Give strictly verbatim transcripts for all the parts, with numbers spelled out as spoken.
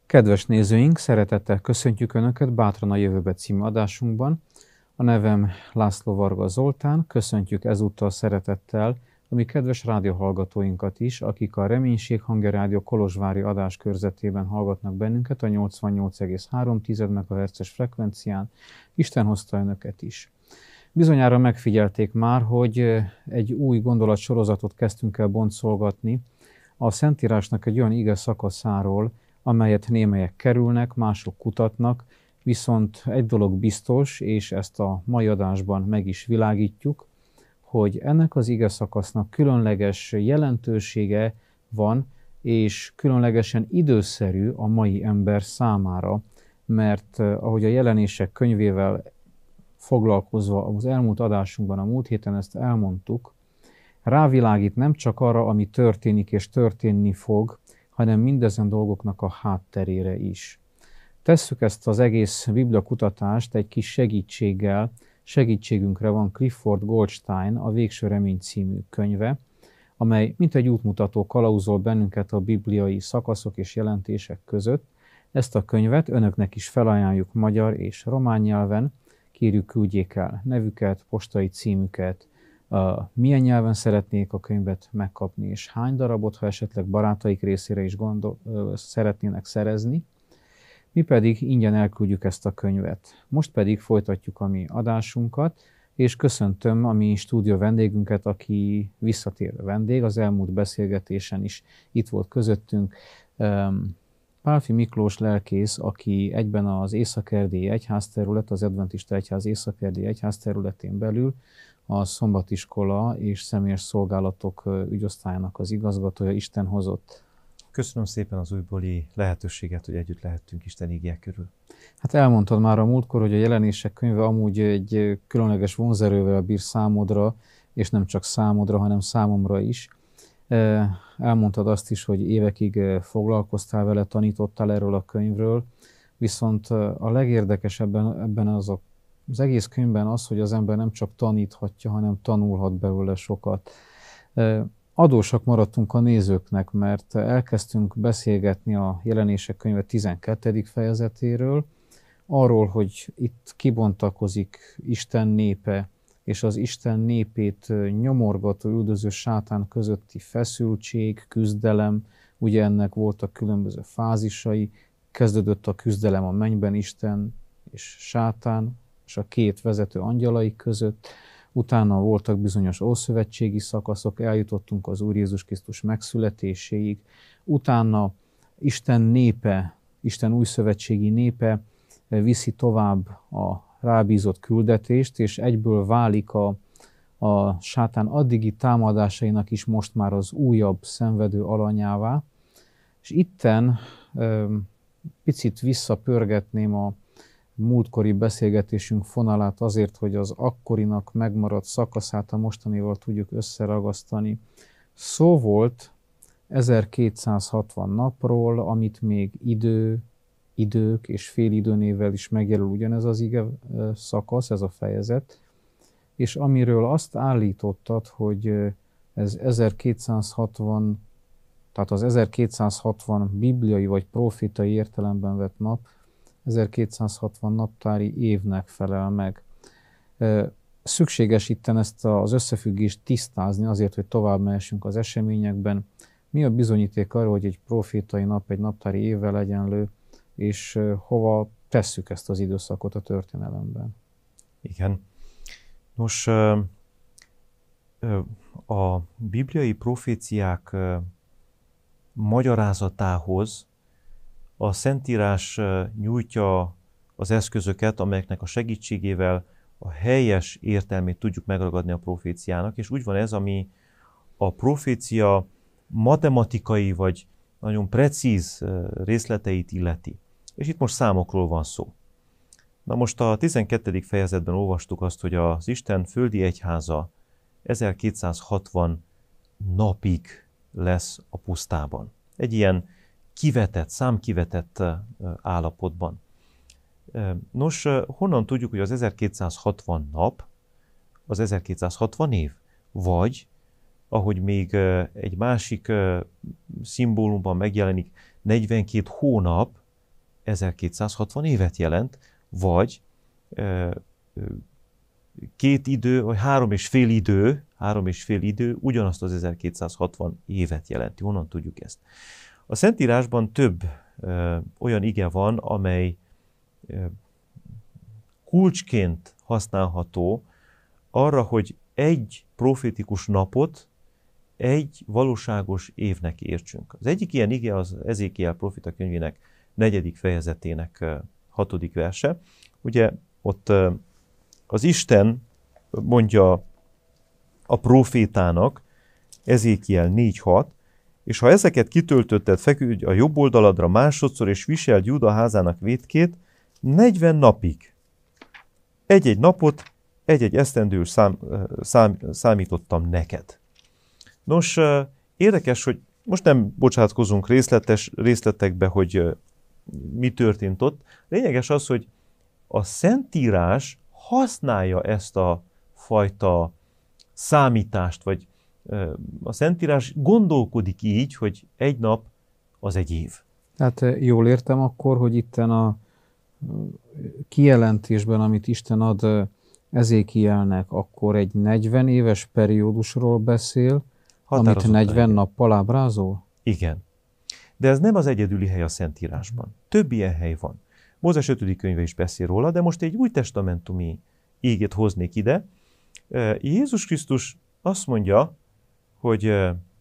Kedves nézőink, szeretettel köszöntjük Önöket Bátran a jövőbe című adásunkban. A nevem László Varga Zoltán, köszöntjük ezúttal szeretettel a mi kedves rádióhallgatóinkat is, akik a Reménység Hangja Rádió kolozsvári adáskörzetében hallgatnak bennünket a nyolcvannyolc egész három megahertzes frekvencián. Isten hozta Önöket is. Bizonyára megfigyelték már, hogy egy új gondolatsorozatot kezdtünk el boncolgatni a Szentírásnak egy olyan ige szakaszáról, amelyet némelyek kerülnek, mások kutatnak, viszont egy dolog biztos, és ezt a mai adásban meg is világítjuk, hogy ennek az ige szakasznak különleges jelentősége van, és különlegesen időszerű a mai ember számára, mert ahogy a Jelenések könyvével foglalkozva az elmúlt adásunkban, a múlt héten ezt elmondtuk, rávilágít nem csak arra, ami történik és történni fog, hanem mindezen dolgoknak a hátterére is. Tesszük ezt az egész Biblia kutatást egy kis segítséggel, segítségünkre van Clifford Goldstein, a Végső Remény című könyve, amely mint egy útmutató kalauzol bennünket a bibliai szakaszok és jelentések között. Ezt a könyvet Önöknek is felajánljuk magyar és román nyelven, kérjük küldjék el nevüket, postai címüket, Uh, milyen nyelven szeretnék a könyvet megkapni, és hány darabot, ha esetleg barátaik részére is gondol, uh, szeretnének szerezni. Mi pedig ingyen elküldjük ezt a könyvet. Most pedig folytatjuk a mi adásunkat, és köszöntöm a mi stúdió vendégünket, aki visszatérő vendég, az elmúlt beszélgetésen is itt volt közöttünk. Um, Pálffy Miklós lelkész, aki egyben az Észak-erdélyi egyházterület, az Adventista Egyház Észak-erdélyi egyházterületén belül a Szombatiskola és Személyes Szolgálatok ügyosztályának az igazgatója. Isten hozott. Köszönöm szépen az újbóli lehetőséget, hogy együtt lehettünk Isten igéje körül. Hát elmondtad már a múltkor, hogy a Jelenések könyve amúgy egy különleges vonzerővel bír számodra, és nem csak számodra, hanem számomra is. Elmondtad azt is, hogy évekig foglalkoztál vele, tanítottál erről a könyvről, viszont a legérdekesebben ebben az a Az egész könyvben az, hogy az ember nem csak taníthatja, hanem tanulhat belőle sokat. Adósak maradtunk a nézőknek, mert elkezdtünk beszélgetni a Jelenések könyve tizenkettedik fejezetéről, arról, hogy itt kibontakozik Isten népe, és az Isten népét nyomorgató, üldöző sátán közötti feszültség, küzdelem, ugye ennek voltak különböző fázisai, kezdődött a küzdelem a mennyben Isten és sátán, és a két vezető angyalai között, utána voltak bizonyos ószövetségi szakaszok, eljutottunk az Úr Jézus Krisztus megszületéséig, utána Isten népe, Isten újszövetségi népe viszi tovább a rábízott küldetést, és egyből válik a, a sátán addigi támadásainak is most már az újabb szenvedő alanyává. És itten picit visszapörgetném a múltkori beszélgetésünk fonalát azért, hogy az akkorinak megmaradt szakaszát a mostanival tudjuk összeragasztani. Szó volt ezerkétszázhatvan napról, amit még idő, idők és félidőnével is megjelöl ugyanez az ige szakasz, ez a fejezet, és amiről azt állítottad, hogy ez ezerkétszázhatvan, tehát az ezerkétszázhatvan bibliai vagy profétai értelemben vett nap, ezerkétszázhatvan naptári évnek felel meg. Szükséges itten ezt az összefüggést tisztázni azért, hogy tovább mehessünk az eseményekben. Mi a bizonyíték arra, hogy egy profétai nap egy naptári évvel egyenlő, és hova tesszük ezt az időszakot a történelemben? Igen. Nos, a bibliai proféciák magyarázatához a Szentírás nyújtja az eszközöket, amelyeknek a segítségével a helyes értelmét tudjuk megragadni a proféciának, és úgy van ez, ami a profécia matematikai vagy nagyon precíz részleteit illeti. És itt most számokról van szó. Na most a tizenkettedik fejezetben olvastuk azt, hogy az Isten földi egyháza ezerkétszázhatvan napig lesz a pusztában. Egy ilyen kivetett, számkivetett állapotban. Nos, honnan tudjuk, hogy az ezerkétszázhatvan nap az ezerkétszázhatvan év? Vagy, ahogy még egy másik szimbólumban megjelenik, negyvenkét hónap ezerkétszázhatvan évet jelent, vagy két idő, vagy három és fél idő, három és fél idő ugyanazt az ezerkétszázhatvan évet jelenti. Honnan tudjuk ezt? A Szentírásban több ö, olyan ige van, amely ö, kulcsként használható arra, hogy egy profétikus napot egy valóságos évnek értsünk. Az egyik ilyen ige az Ezékiel proféta könyvének negyedik fejezetének hatodik verse. Ugye ott az Isten mondja a profétának, Ezékiel négy hat, és ha ezeket kitöltötted, feküdj a jobb oldaladra másodszor, és viseld Júda házának vétkét negyven napig. Egy-egy napot, egy-egy esztendős szám, szám, számítottam neked. Nos, érdekes, hogy most nem bocsátkozunk részletes részletekbe, hogy mi történt ott. Lényeges az, hogy a Szentírás használja ezt a fajta számítást, vagy a Szentírás gondolkodik így, hogy egy nap az egy év. Tehát jól értem akkor, hogy itten a kijelentésben, amit Isten ad Ezékielnek, akkor egy negyven éves periódusról beszél, amit negyven nappal ábrázol? Igen. De ez nem az egyedüli hely a Szentírásban. Több ilyen hely van. Mózes ötödik könyve is beszél róla, de most egy új testamentumi ígét hoznék ide. Jézus Krisztus azt mondja, hogy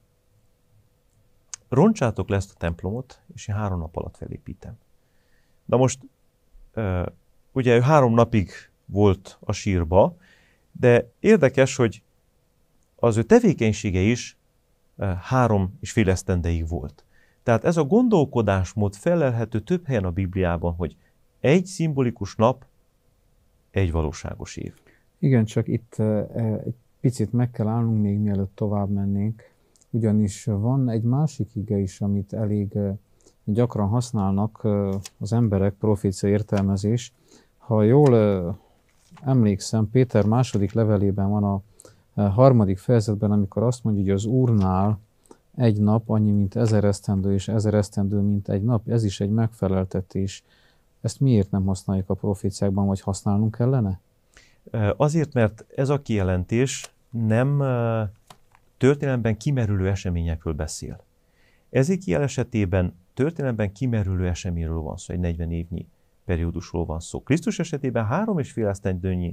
roncsátok le ezt a templomot, és én három nap alatt felépítem. Na most, ugye ő három napig volt a sírba, de érdekes, hogy az ő tevékenysége is három és fél esztendeig volt. Tehát ez a gondolkodásmód felelhető több helyen a Bibliában, hogy egy szimbolikus nap, egy valóságos év. Igen, csak itt egy picit meg kell állnunk még mielőtt tovább mennénk, ugyanis van egy másik ige is, amit elég gyakran használnak az emberek, profécia értelmezés. Ha jól emlékszem, Péter második levelében van a harmadik fejezetben, amikor azt mondja, hogy az Úrnál egy nap annyi, mint ezer esztendő, és ezer esztendő, mint egy nap. Ez is egy megfeleltetés. Ezt miért nem használjuk a proféciákban, vagy használnunk kellene? Azért, mert ez a kijelentés nem történelemben kimerülő eseményekről beszél. Ezékiel esetében történelemben kimerülő eseményről van szó, egy negyven évnyi periódusról van szó. Krisztus esetében három és fél esztendőnyi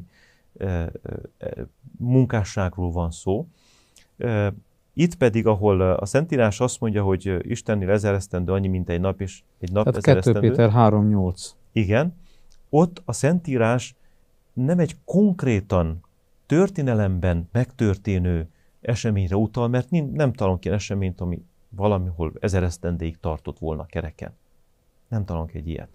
munkásságról van szó. Itt pedig, ahol a Szentírás azt mondja, hogy Istennél ezer esztendő annyi, mint egy nap, és egy nap Tehát ezer esztendő. kettő Péter három nyolc. Igen. Ott a Szentírás nem egy konkrétan történelemben megtörténő eseményre utal, mert nem találunk ilyen eseményt, ami valamihol ezer esztendéig tartott volna kereken. Nem találunk egy ilyet.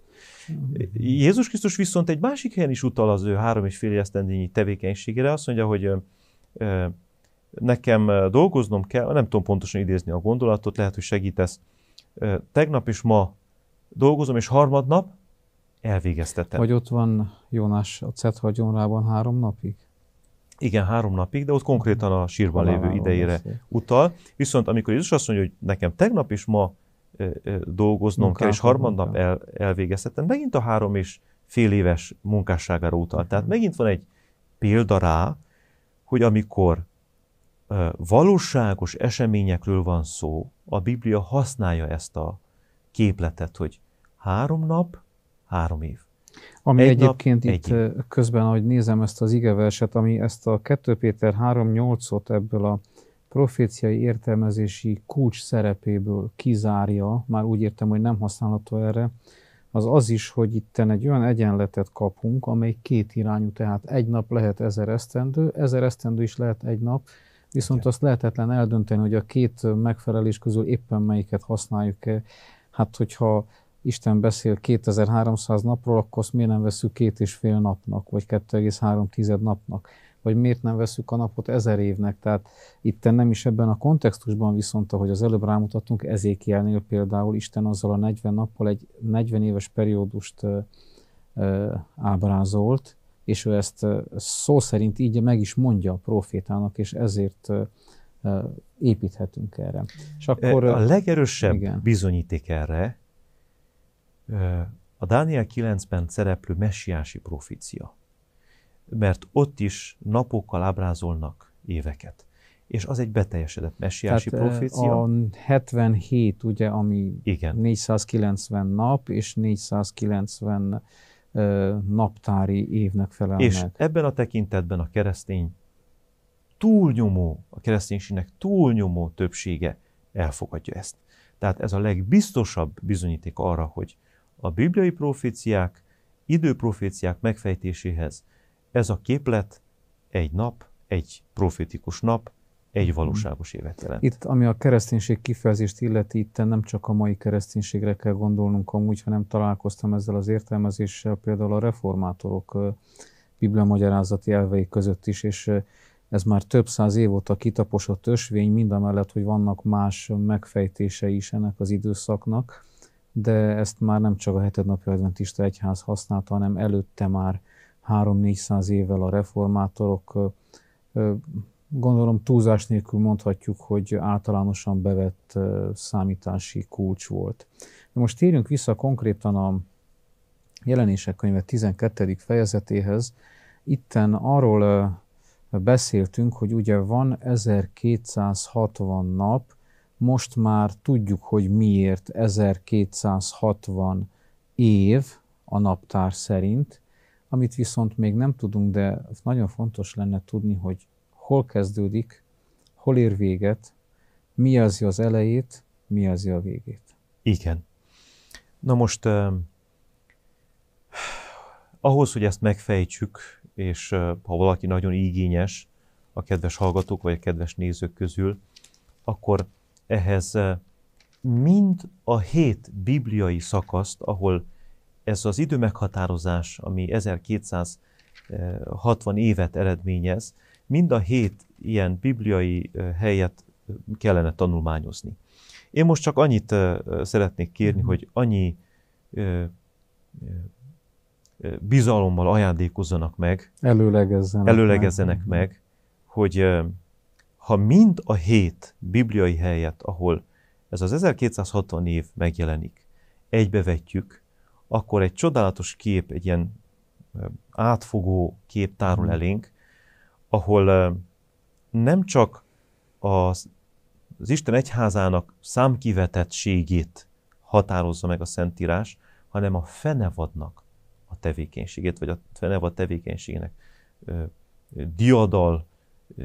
Jézus Krisztus viszont egy másik helyen is utal az ő három és fél esztendényi tevékenységére. Azt mondja, hogy ö, nekem dolgoznom kell, nem tudom pontosan idézni a gondolatot, lehet, hogy segítesz. Ö, tegnap és ma dolgozom, és harmadnap elvégeztetem. Vagy ott van Jónás a Cet vagyonrában három napig? Igen, három napig, de ott konkrétan a sírban lévő idejére utal. Viszont amikor Jézus azt mondja, hogy nekem tegnap és ma ö, ö, dolgoznom munkám, kell, és harmadnap el, elvégeztetem, megint a három és fél éves munkásságára utal. Tehát megint van egy példa rá, hogy amikor ö, valóságos eseményekről van szó, a Biblia használja ezt a képletet, hogy három nap, három év. Ami egy egyébként nap, itt egy közben, ahogy nézem ezt az igeverset, ami ezt a kettő Péter három nyolcot ebből a proféciai értelmezési kulcs szerepéből kizárja, már úgy értem, hogy nem használható erre, az az is, hogy itten egy olyan egyenletet kapunk, amely két irányú, tehát egy nap lehet ezer esztendő, ezer esztendő is lehet egy nap, viszont okay. azt lehetetlen eldönteni, hogy a két megfelelés közül éppen melyiket használjuk-e. Hát, hogyha Isten beszél kétezer-háromszáz napról, akkor azt miért nem veszük két és fél napnak, vagy kettő egész három napnak, vagy miért nem veszük a napot ezer évnek. Tehát itt nem is ebben a kontextusban, viszont ahogy az előbb rámutattunk, Ezékielnél például Isten azzal a negyven nappal egy negyven éves periódust ö, ö, ábrázolt, és ő ezt ö, szó szerint így meg is mondja a profétának, és ezért ö, ö, építhetünk erre. És akkor, a legerősebb igen. bizonyíték erre a Dániel kilencben szereplő messiási profécia. Mert ott is napokkal ábrázolnak éveket. És az egy beteljesedett messiási Tehát profécia. A hetvenhét, ugye, ami Igen. négyszázkilencven nap, és négyszázkilencven uh, naptári évnek felel És meg. ebben a tekintetben a keresztény túlnyomó, a kereszténységnek túlnyomó többsége elfogadja ezt. Tehát ez a legbiztosabb bizonyíték arra, hogy a bibliai proféciák, időproféciák megfejtéséhez ez a képlet egy nap, egy profétikus nap, egy valóságos évet jelent. Itt, ami a kereszténység kifejezést illeti, itt nem csak a mai kereszténységre kell gondolnunk amúgy, hanem találkoztam ezzel az értelmezéssel például a reformátorok bibliamagyarázati elvei között is, és ez már több száz év óta kitaposott ösvény, mindamellett, hogy vannak más megfejtései is ennek az időszaknak, de ezt már nem csak a hetednapi adventista egyház használta, hanem előtte már három-négyszáz évvel a reformátorok. Gondolom túlzás nélkül mondhatjuk, hogy általánosan bevett számítási kulcs volt. De most térjünk vissza konkrétan a Jelenések könyve tizenkettedik fejezetéhez. Itten arról beszéltünk, hogy ugye van ezerkétszázhatvan nap, most már tudjuk, hogy miért ezerkétszázhatvan év a naptár szerint, amit viszont még nem tudunk, de nagyon fontos lenne tudni, hogy hol kezdődik, hol ér véget, mi jelzi az elejét, mi jelzi a végét. Igen. Na most eh, ahhoz, hogy ezt megfejtsük, és eh, ha valaki nagyon igényes, a kedves hallgatók vagy a kedves nézők közül, akkor ehhez eh, mind a hét bibliai szakaszt, ahol ez az időmeghatározás, ami ezerkétszázhatvan évet eredményez, mind a hét ilyen bibliai helyet kellene tanulmányozni. Én most csak annyit szeretnék kérni, mm. hogy annyi bizalommal ajándékozzanak meg, előlegezzenek, előlegezzenek meg, meg, hogy ha mind a hét bibliai helyet, ahol ez az ezerkétszázhatvan év megjelenik, egybevetjük, akkor egy csodálatos kép, egy ilyen átfogó kép tárul elénk, ahol nem csak az, az Isten egyházának számkivetettségét határozza meg a Szentírás, hanem a fenevadnak a tevékenységét, vagy a fenevad tevékenységének ö, diadal, ö,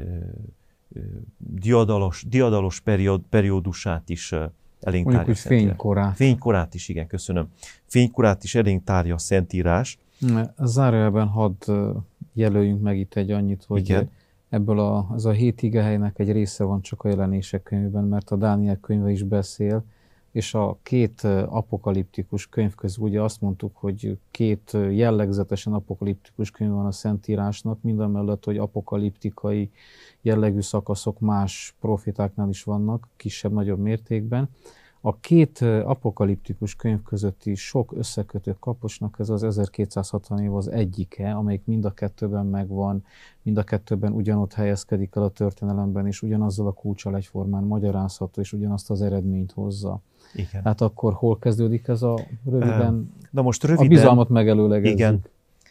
diadalos, diadalos periód, periódusát is elénk tárja. Mondjuk, hogy fénykorát. Fénykorát is, igen, köszönöm. Fénykorát is elénk tárja a Szentírás. Zárójelben hadd jelöljünk meg itt egy annyit, hogy igen. ebből a, az a hét igehelynek egy része van csak a Jelenések könyvében, mert a Dániel könyve is beszél, és a két apokaliptikus könyv közül ugye azt mondtuk, hogy két jellegzetesen apokaliptikus könyv van a Szentírásnak, mindamellett, hogy apokaliptikai jellegű szakaszok más profitáknál is vannak, kisebb-nagyobb mértékben. A két apokaliptikus könyv közötti sok összekötő kapocsnak ez az ezerkétszázhatvan év az egyike, amelyik mind a kettőben megvan, mind a kettőben ugyanott helyezkedik el a történelemben, és ugyanazzal a kulccsal egyformán magyarázható, és ugyanazt az eredményt hozza. Igen. Hát akkor hol kezdődik ez a röviden? Na most röviden, a bizalmat megelőlegezzük. Igen.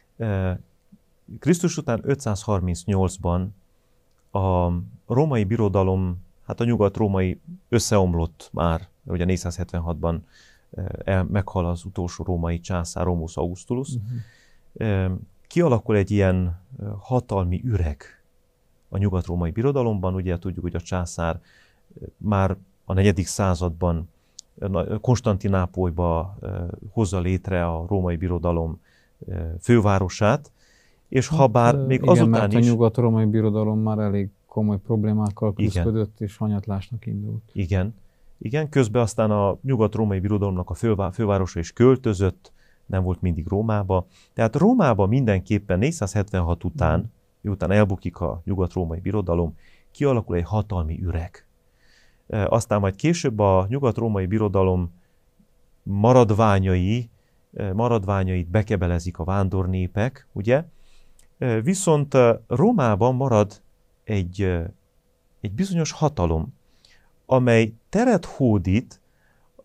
Krisztus után ötszázharmincnyolcban a római birodalom, hát a nyugat-római összeomlott már, ugye négyszázhetvenhatban meghal az utolsó római császár, Romulus Augustulus. Uh-huh. Kialakul egy ilyen hatalmi üreg a nyugat-római birodalomban. Ugye tudjuk, hogy a császár már a negyedik században Konstantinápolyba hozza létre a római birodalom fővárosát, és ha bár hát, még igen, azután mert is... a nyugat-római birodalom már elég komoly problémákkal küzdött, és hanyatlásnak indult. Igen. Igen, közben aztán a nyugat-római birodalomnak a fővá- fővárosa is költözött, nem volt mindig Rómába. Tehát Rómába mindenképpen négyszázhetvenhat után, mm. miután elbukik a nyugat-római birodalom, kialakul egy hatalmi üreg. E, aztán majd később a nyugat-római birodalom maradványai, e, maradványait bekebelezik a vándornépek, ugye? E, viszont Rómában marad egy, egy bizonyos hatalom, amely teret hódít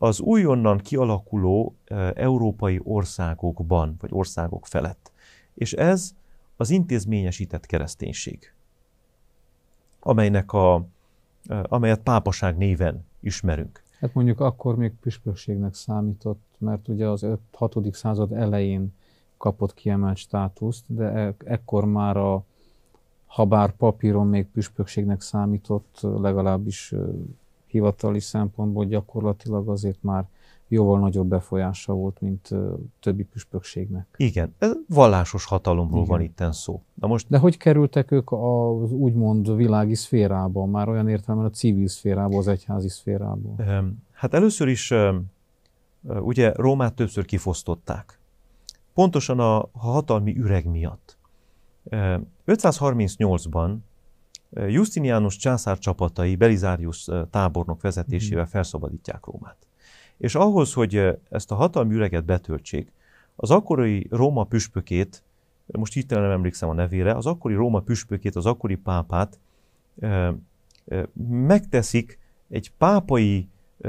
az újonnan kialakuló európai országokban, vagy országok felett. És ez az intézményesített kereszténység, amelynek a, amelyet pápaság néven ismerünk. Hát mondjuk akkor még püspökségnek számított, mert ugye az hatodik század elején kapott kiemelt státuszt, de e- ekkor már a, ha bár papíron még püspökségnek számított, legalábbis hivatali szempontból gyakorlatilag azért már jóval nagyobb befolyása volt, mint többi püspökségnek. Igen, ez vallásos hatalomról Igen. van itten szó. Na most, De hogy kerültek ők az úgymond világi szférába, már olyan értelemben a civil szférába, az egyházi szférába? hát először is ugye Rómát többször kifosztották. Pontosan a hatalmi üreg miatt. ötszázharmincnyolcban Justinianus császár csapatai Belisárius tábornok vezetésével felszabadítják Rómát. És ahhoz, hogy ezt a hatalmi üreget betöltsék, az akkori Róma püspökét, most hirtelen nem emlékszem a nevére, az akkori Róma püspökét, az akkori pápát megteszik egy pápai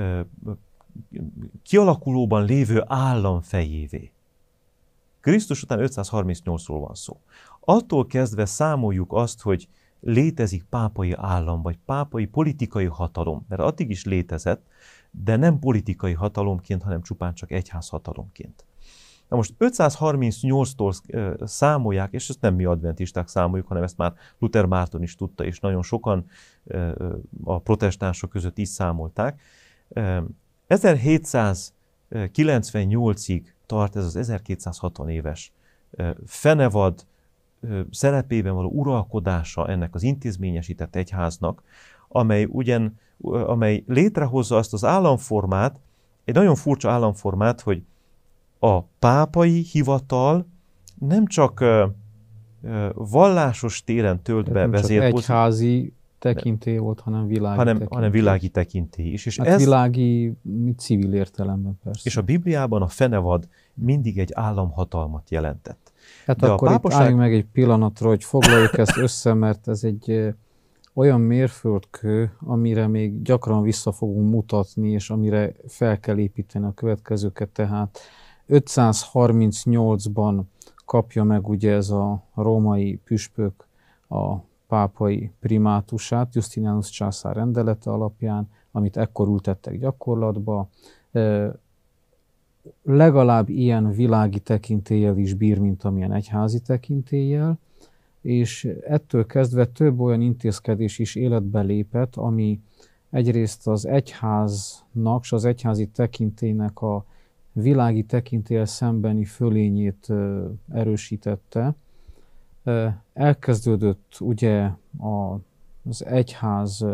kialakulóban lévő állam fejévé. Krisztus után ötszázharmincnyolcról van szó. Attól kezdve számoljuk azt, hogy létezik pápai állam, vagy pápai politikai hatalom, mert addig is létezett, de nem politikai hatalomként, hanem csupán csak egyházhatalomként. Na most ötszázharmincnyolctól számolják, és ezt nem mi adventisták számoljuk, hanem ezt már Luther Márton is tudta, és nagyon sokan a protestánsok között is számolták. ezerhétszázkilencvennyolcig tart ez az ezerkétszázhatvan éves fenevad szerepében való uralkodása ennek az intézményesített egyháznak, amely ugyan, amely létrehozza azt az államformát, egy nagyon furcsa államformát, hogy a pápai hivatal nem csak vallásos téren tölt be vezérpozíciót, egyházi tekintély volt, hanem világi hanem, tekintély. hanem világi tekintély is. És hát ez, világi, civil értelemben persze. és a Bibliában a fenevad mindig egy államhatalmat jelentett. Hát de akkor a pápaság... itt álljunk meg egy pillanatra, hogy foglaljuk ezt össze, mert ez egy ö, olyan mérföldkő, amire még gyakran vissza fogunk mutatni, és amire fel kell építeni a következőket. Tehát ötszázharmincnyolcban kapja meg ugye ez a római püspök a pápai primátusát, Justinianus császár rendelete alapján, amit ekkor ültettek gyakorlatba. Legalább ilyen világi tekintéllyel is bír, mint amilyen egyházi tekintéllyel, és ettől kezdve több olyan intézkedés is életbe lépett, ami egyrészt az egyháznak és az egyházi tekintélynek a világi tekintéllyel szembeni fölényét erősítette. Elkezdődött ugye az egyház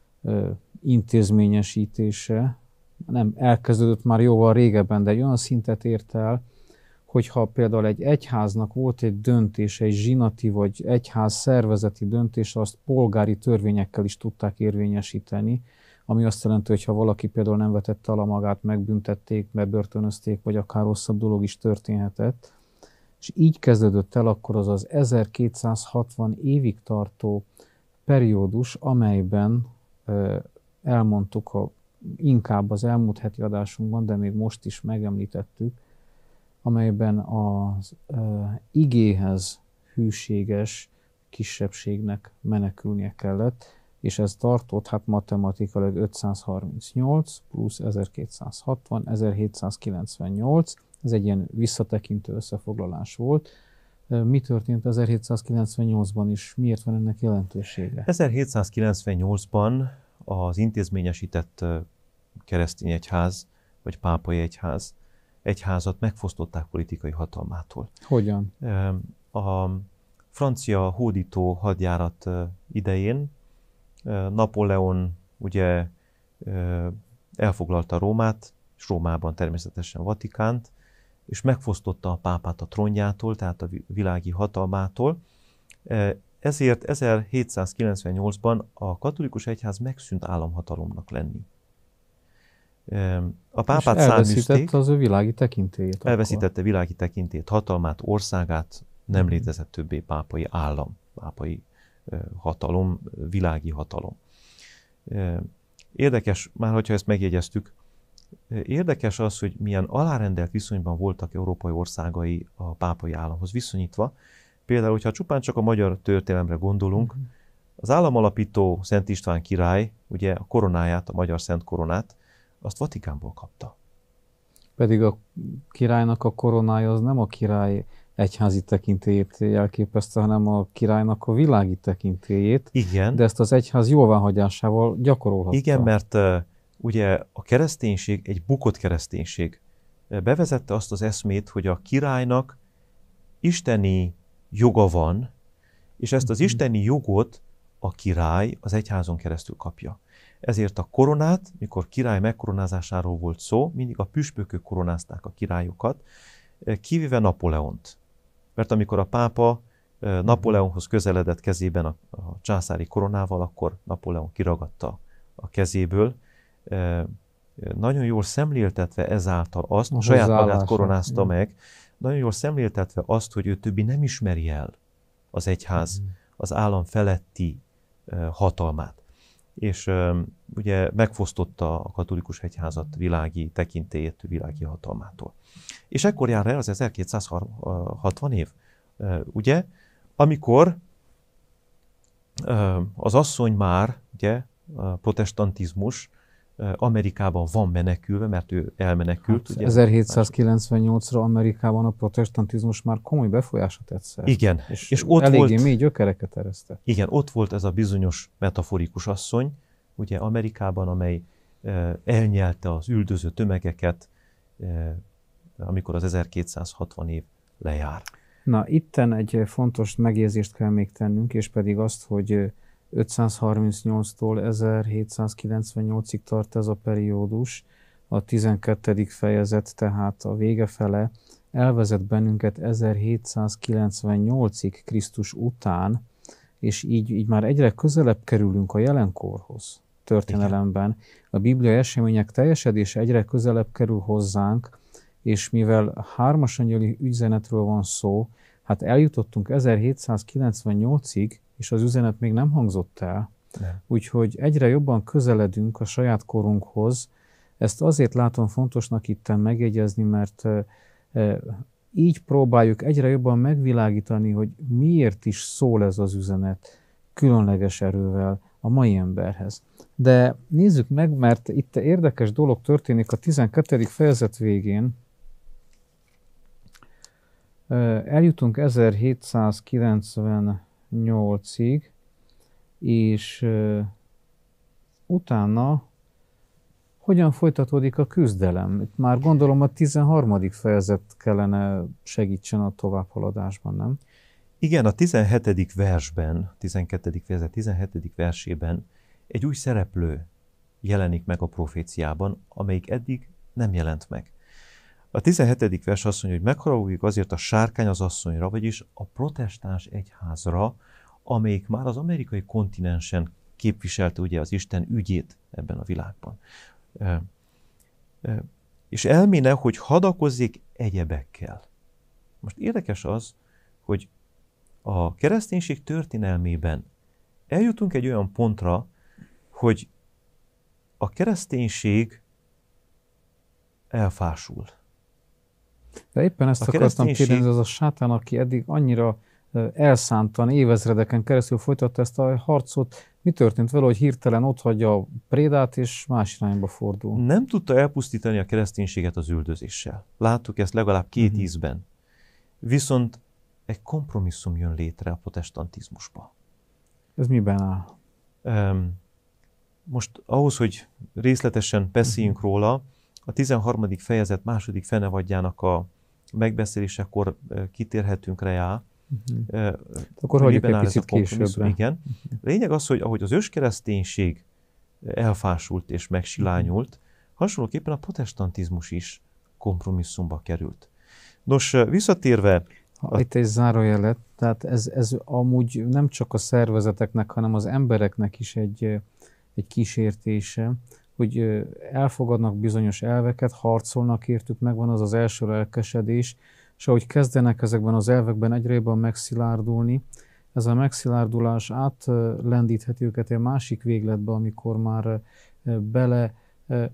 intézményesítése, nem elkezdődött már jóval régebben, de egy olyan szintet ért el, hogyha például egy egyháznak volt egy döntése, egy zsinati vagy egyház szervezeti döntése, azt polgári törvényekkel is tudták érvényesíteni, ami azt jelenti, hogy ha valaki például nem vetette alá magát, megbüntették, bebörtönözték, vagy akár rosszabb dolog is történhetett. És így kezdődött el akkor az az ezerkétszázhatvan évig tartó periódus, amelyben elmondtuk a, inkább az elmúlt heti adásunkban, de még most is megemlítettük, amelyben az e, igéhez hűséges kisebbségnek menekülnie kellett, és ez tartott, hát matematikailag ötszázharmincnyolc plusz ezerkétszázhatvan, ezerhétszázkilencvennyolc, ez egy ilyen visszatekintő összefoglalás volt. Mi történt ezerhétszázkilencvennyolcban is? Miért van ennek jelentősége? ezerhétszázkilencvennyolcban az intézményesített keresztény egyház, vagy pápai egyház, egyházat megfosztották politikai hatalmától. Hogyan? A francia hódító hadjárat idején Napóleon ugye elfoglalta Rómát, és Rómában természetesen Vatikánt, és megfosztotta a pápát a trónjától, tehát a világi hatalmától. Ezért ezerhétszázkilencvennyolcban a katolikus egyház megszűnt államhatalomnak lenni. A pápát és elveszítette száműzték, az ő világi tekintélyét. elveszítette akkor. világi tekintélyét, hatalmát, országát, nem létezett többé pápai állam, pápai hatalom, világi hatalom. Érdekes, már hogyha ezt megjegyeztük, Érdekes az, hogy milyen alárendelt viszonyban voltak európai országai a pápai államhoz viszonyítva. Például, hogyha csupán csak a magyar történelemre gondolunk, uh-huh. az államalapító Szent István király, ugye a koronáját, a magyar szent koronát, azt Vatikánból kapta. Pedig a királynak a koronája az nem a király egyházi tekintélyét jelképezte, hanem a királynak a világi tekintélyét. Igen. De ezt az egyház jóváhagyásával gyakorolhatta. Igen, mert uh, ugye a kereszténység egy bukott kereszténység. Bevezette azt az eszmét, hogy a királynak isteni joga van, és ezt az isteni jogot a király az egyházon keresztül kapja. Ezért a koronát, mikor király megkoronázásáról volt szó, mindig a püspökök koronázták a királyokat, kivéve Napóleont. Mert amikor a pápa Napóleonhoz közeledett kezében a, a császári koronával, akkor Napóleon kiragadta a kezéből, nagyon jól szemléltetve ezáltal azt, a saját magát koronázta meg, nagyon jól szemléltetve azt, hogy ő többi nem ismeri el az egyház, az állam feletti hatalmát. És ugye megfosztotta a katolikus egyházat világi tekintélyét, világi hatalmától. És ekkor jár el az ezerkétszázhatvan év, ugye, amikor az asszony már, ugye, a protestantizmus Amerikában van menekülve, mert ő elmenekült. Hát, ugye, ezerhétszázkilencvennyolcra Amerikában a protestantizmus már komoly befolyásra tett szert. Igen. És, és ott eléggé volt, mély gyökereket eresztett. Igen, ott volt ez a bizonyos metaforikus asszony, ugye Amerikában, amely elnyelte az üldöző tömegeket, amikor az ezerkétszázhatvan év lejár. Na, itten egy fontos megjegyzést kell még tennünk, és pedig azt, hogy ötszázharmincnyolctól ezerhétszázkilencvennyolcig tart ez a periódus, a tizenkettedik fejezet, tehát a vége fele elvezet bennünket ezerhétszázkilencvennyolcig Krisztus után, és így, így már egyre közelebb kerülünk a jelenkorhoz történelemben. Igen. A Biblia események teljesedése egyre közelebb kerül hozzánk, és mivel hármas angyali üzenetről van szó, hát eljutottunk ezerhétszázkilencvennyolcig, és az üzenet még nem hangzott el. Nem. Úgyhogy egyre jobban közeledünk a saját korunkhoz. Ezt azért látom fontosnak itten megjegyezni, mert e, e, így próbáljuk egyre jobban megvilágítani, hogy miért is szól ez az üzenet különleges erővel a mai emberhez. De nézzük meg, mert itt érdekes dolog történik a tizenkettedik fejezet végén. Eljutunk ezerhétszázkilencvennyolcig, és utána hogyan folytatódik a küzdelem? Itt már gondolom a tizenharmadik fejezet kellene segítsen a továbbhaladásban, nem? Igen, a tizenhetedik versben, tizenkettedik fejezet tizenhetedik versében egy új szereplő jelenik meg a proféciában, amelyik eddig nem jelent meg. A tizenhetedik vers azt mondja, hogy megharagudjuk azért a sárkány az asszonyra, vagyis a protestáns egyházra, amelyik már az amerikai kontinensen képviselte ugye az Isten ügyét ebben a világban. E, e, és elméne, hogy hadakozzék egyebekkel. Most érdekes az, hogy a kereszténység történelmében eljutunk egy olyan pontra, hogy a kereszténység elfásul. De éppen ezt a akartam kereszténység... kérdezni, az a sátán, aki eddig annyira elszántan, évezredeken keresztül folytatta ezt a harcot, mi történt vele, hogy hirtelen otthagyja a prédát, és más irányba fordul? Nem tudta elpusztítani a kereszténységet az üldözéssel. Láttuk ezt legalább két uh-huh. ízben. Viszont egy kompromisszum jön létre a protestantizmusba. Ez miben áll? Um, most ahhoz, hogy részletesen beszéljünk uh-huh. róla, a tizenharmadik fejezet második fenevadjának a megbeszélésekor kitérhetünk rá. Uh-huh. Akkor hagyjuk egy picit későbbre. Igen. Uh-huh. Lényeg az, hogy ahogy az őskereszténység elfásult és megsilányult, uh-huh. hasonlóképpen a protestantizmus is kompromisszumba került. Nos, visszatérve... A... Itt egy zárójelet, tehát ez, ez amúgy nem csak a szervezeteknek, hanem az embereknek is egy, egy kísértése, hogy elfogadnak bizonyos elveket, harcolnak értük, megvan az az első lelkesedés, és ahogy kezdenek ezekben az elvekben egyre jobban megszilárdulni, ez a megszilárdulás átlendítheti őket egy másik végletbe, amikor már bele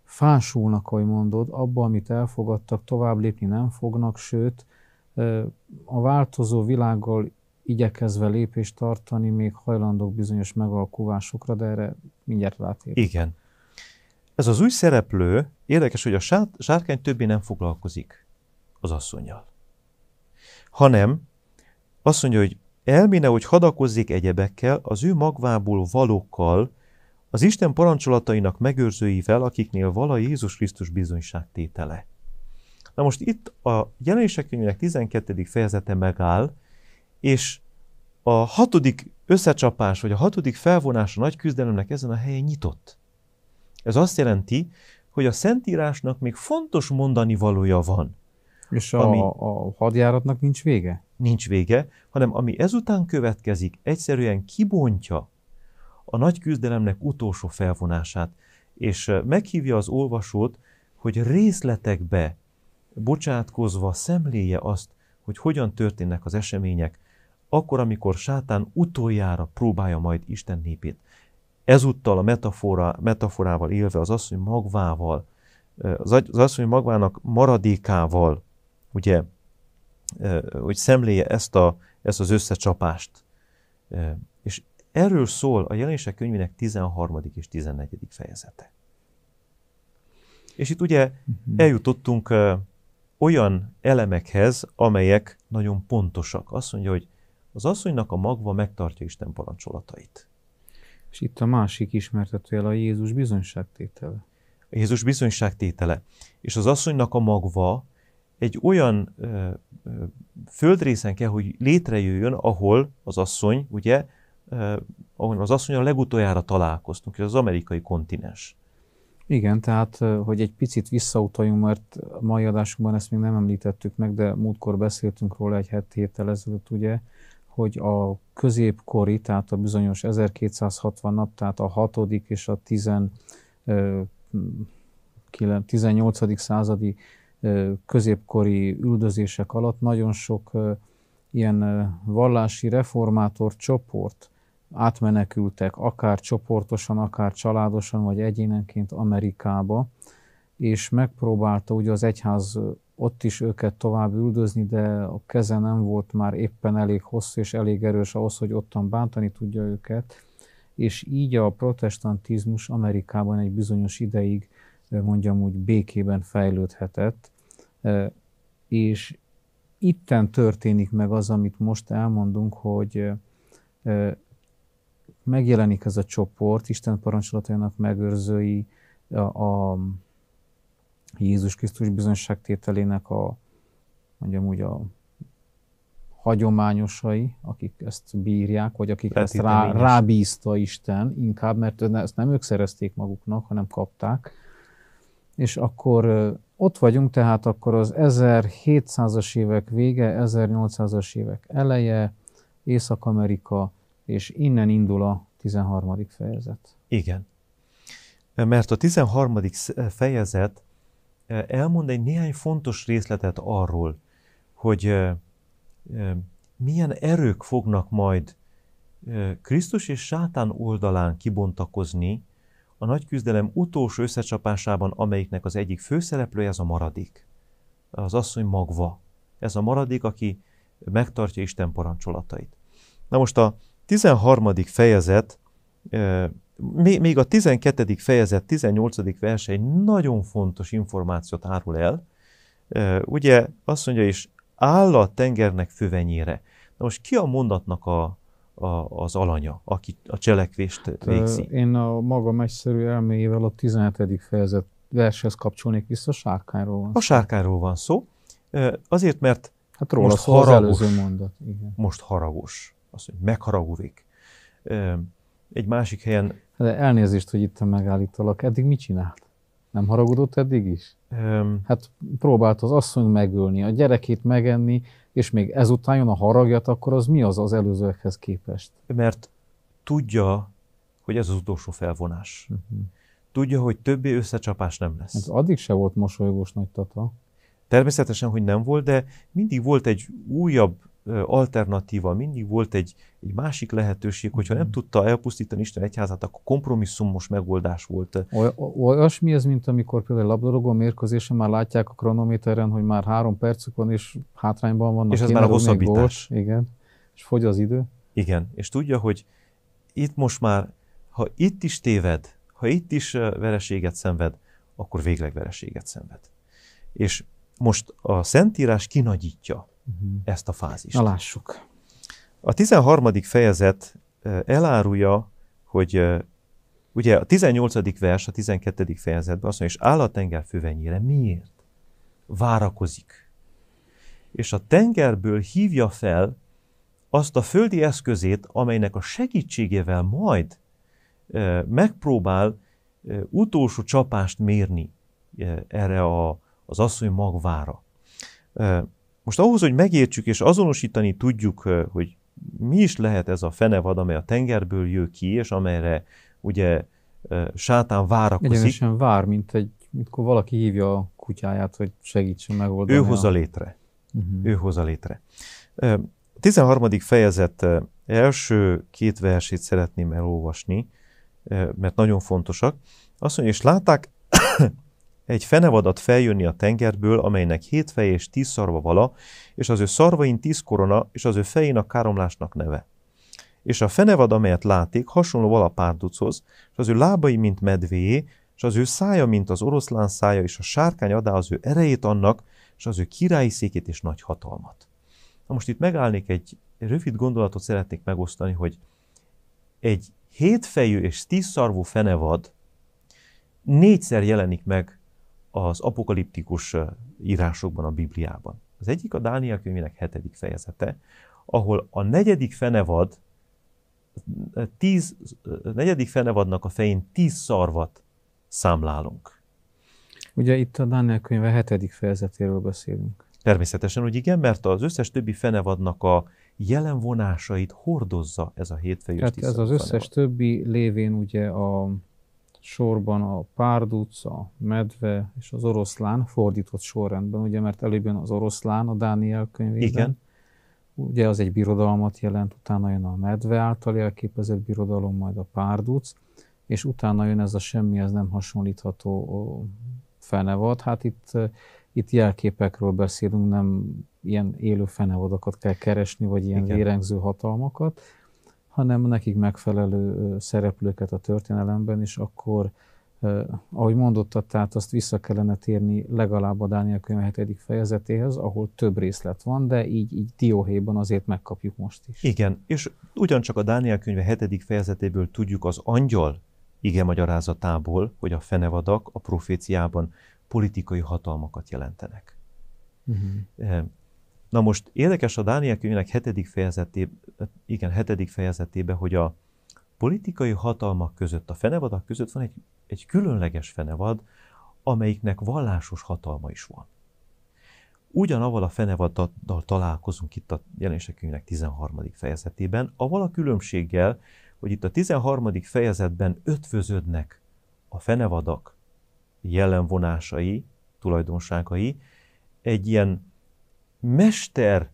fásulnak, ahogy mondod, abba, amit elfogadtak, tovább lépni nem fognak, sőt, a változó világgal igyekezve lépést tartani, még hajlandók bizonyos megalkuvásokra, de erre mindjárt rátérünk. Igen. Ez az új szereplő, érdekes, hogy a sárkány többé nem foglalkozik az asszonnyal, hanem azt mondja, hogy elméne, hogy hadakozzék egyebekkel, az ő magvából valókkal, az Isten parancsolatainak megőrzőivel, akiknél vala Jézus Krisztus bizonyságtétele. Na most itt a Jelenések könyvének tizenkettedik fejezete megáll, és a hatodik összecsapás, vagy a hatodik felvonás a nagy küzdelemnek ezen a helyen nyitott. Ez azt jelenti, hogy a Szentírásnak még fontos mondani valója van. És a, ami a hadjáratnak nincs vége? Nincs vége, hanem ami ezután következik, egyszerűen kibontja a nagy küzdelemnek utolsó felvonását, és meghívja az olvasót, hogy részletekbe bocsátkozva szemléje azt, hogy hogyan történnek az események, akkor, amikor sátán utoljára próbálja majd Isten népét. Ezúttal a metafora, metaforával élve az asszony magvával, az asszony magvának maradékával, ugye, hogy szemléje ezt, a, ezt az összecsapást. És erről szól a Jelenések könyvének tizenharmadik és tizennegyedik fejezete. És itt ugye eljutottunk olyan elemekhez, amelyek nagyon pontosak. Azt mondja, hogy az asszonynak a magva megtartja Isten parancsolatait. És itt a másik ismertetőjel a Jézus bizonyságtétele. A Jézus bizonyságtétele. És az asszonynak a magva egy olyan ö, ö, földrészen kell, hogy létrejöjjön, ahol az asszony, ugye, ö, ahol az asszonnyal legutoljára találkoztunk, ez az amerikai kontinens. Igen, tehát, hogy egy picit visszautaljunk, mert a mai adásunkban ezt még nem említettük meg, de múltkor beszéltünk róla egy héttel ezelőtt, ugye, hogy a középkori, tehát a bizonyos ezerkétszázhatvan nap, tehát a hatodik és a tizennyolcadik századi középkori üldözések alatt nagyon sok ilyen vallási reformátor csoport átmenekültek, akár csoportosan, akár családosan, vagy egyénenként Amerikába, és megpróbálta ugye az egyház ott is őket tovább üldözni, de a keze nem volt már éppen elég hosszú és elég erős ahhoz, hogy ottan bántani tudja őket, és így a protestantizmus Amerikában egy bizonyos ideig, mondjam úgy, békében fejlődhetett, és itten történik meg az, amit most elmondunk, hogy megjelenik ez a csoport, Isten parancsolatainak megőrzői, a, a Jézus Krisztus bizonyságtételének a, mondjam úgy, a hagyományosai, akik ezt bírják, vagy akik ezt rá, rábízta Isten inkább, mert ezt nem ők szerezték maguknak, hanem kapták. És akkor ott vagyunk, tehát akkor az ezerhétszázas évek vége, ezernyolcszázas évek eleje, Észak-Amerika, és innen indul a tizenharmadik fejezet. Igen. Mert a tizenharmadik fejezet elmond egy néhány fontos részletet arról, hogy milyen erők fognak majd Krisztus és sátán oldalán kibontakozni a nagy küzdelem utolsó összecsapásában, amelyiknek az egyik főszereplője ez a maradék. Az asszony magva. Ez a maradék, aki megtartja Isten parancsolatait. Na most a tizenharmadik fejezet, még a tizenkettedik fejezet tizennyolcadik verse egy nagyon fontos információt árul el. Ugye azt mondja is, áll a tengernek fövenyére. Na most ki a mondatnak a, a, az alanya, aki a cselekvést végzi? Én a magam egyszerű elméjével a tizenhetedik fejezet vershez kapcsolnék vissza, a sárkányról van szó. A sárkányról van szó. Azért, mert hát róla most szó az haragos. előző mondat. Igen. Most haragos. Azt mondja, megharagulik. Egy másik helyen... De elnézést, hogy itt megállítalak. Eddig mit csinált? Nem haragudott eddig is? Um, hát próbált az asszony megölni, a gyerekét megenni, és még ezután jön a haragjat, akkor az mi az az előzőekhez képest? Mert tudja, hogy ez az utolsó felvonás. Uh-huh. Tudja, hogy többé összecsapás nem lesz. Ez addig se volt mosolygós nagy tata. Természetesen, hogy nem volt, de mindig volt egy újabb alternatíva, mindig volt egy, egy másik lehetőség, hogyha nem tudta elpusztítani Isten egyházát, akkor kompromisszumos megoldás volt. Oly, olyasmi ez, mint amikor például labdarúgó mérkőzésen már látják a kronométeren, hogy már három percük van, és hátrányban vannak. És ez már a hosszabbítás. Gólt, igen, és fogy az idő. Igen, és tudja, hogy itt most már, ha itt is téved, ha itt is vereséget szenved, akkor végleg vereséget szenved. És most a Szentírás kinagyítja uh-huh. ezt a fázist. Na lássuk. A tizenharmadik fejezet elárulja, hogy ugye a tizennyolcadik vers a tizenkettedik fejezetben azt mondja, és áll a tenger fővenyére. Miért? Várakozik. És a tengerből hívja fel azt a földi eszközét, amelynek a segítségével majd e, megpróbál e, utolsó csapást mérni e, erre a, az asszony magvára. E, most ahhoz, hogy megértsük és azonosítani tudjuk, e, hogy mi is lehet ez a fenevad, amely a tengerből jön ki, és amelyre ugye e, sátán várakozik. Egyenesen vár, mint egy, mikor valaki hívja a kutyáját, hogy segítsen megoldani. Ő hozza létre. Uh-huh. Ő hozza létre. E, A tizenharmadik fejezet első két versét szeretném elolvasni, mert nagyon fontosak. Azt mondja, és látták egy fenevadat feljönni a tengerből, amelynek hét feje és tíz szarva vala, és az ő szarvain tíz korona, és az ő fején a káromlásnak neve. És a fenevad, amelyet láték, hasonló vala párduchoz, és az ő lábai, mint medvéjé, és az ő szája, mint az oroszlán szája, és a sárkány adá az ő erejét annak, és az ő királyi székét és nagy hatalmat. Na most itt megállnék, egy rövid gondolatot szeretnék megosztani, hogy egy hétfejű és tízszarvú fenevad négyszer jelenik meg az apokaliptikus írásokban, a Bibliában. Az egyik a Dániel könyvének hetedik fejezete, ahol a negyedik fenevad, tíz, negyedik fenevadnak a fején tíz szarvat számlálunk. Ugye itt a Dániel könyve hetedik fejezetéről beszélünk. Természetesen, hogy igen, mert az összes többi fenevadnak a jelen vonásait hordozza ez a hétfejű. Tehát ez az összes fenevad. Többi lévén ugye a sorban a párduc, a medve és az oroszlán fordított sorrendben, ugye, mert előbb jön az oroszlán a Dániel könyvében. Igen. Ugye az egy birodalmat jelent, utána jön a medve által jelképezett birodalom, majd a párduc, és utána jön ez a semmihez nem hasonlítható fenevad. Hát itt Itt jelképekről beszélünk, nem ilyen élő fenevadakat kell keresni, vagy ilyen Igen. vérengző hatalmakat, hanem nekik megfelelő szereplőket a történelemben, és akkor, eh, ahogy mondottad, tehát azt vissza kellene térni legalább a Dániel könyve hetedik fejezetéhez, ahol több részlet van, de így, így dióhéjban azért megkapjuk most is. Igen, és ugyancsak a Dániel könyve hetedik fejezetéből tudjuk az angyal ige magyarázatából, hogy a fenevadak a proféciában politikai hatalmakat jelentenek. Uh-huh. Na most érdekes a Dániel könyvének hetedik fejezetében, igen, hetedik fejezetében, hogy a politikai hatalmak között, a fenevadak között van egy, egy különleges fenevad, amelyiknek vallásos hatalma is van. Ugyanavval a fenevaddal találkozunk itt a Jelenések könyvének tizenharmadik fejezetében, avval a különbséggel, hogy itt a tizenharmadik fejezetben ötvöződnek a fenevadak jellemvonásai, tulajdonságai, egy ilyen mester,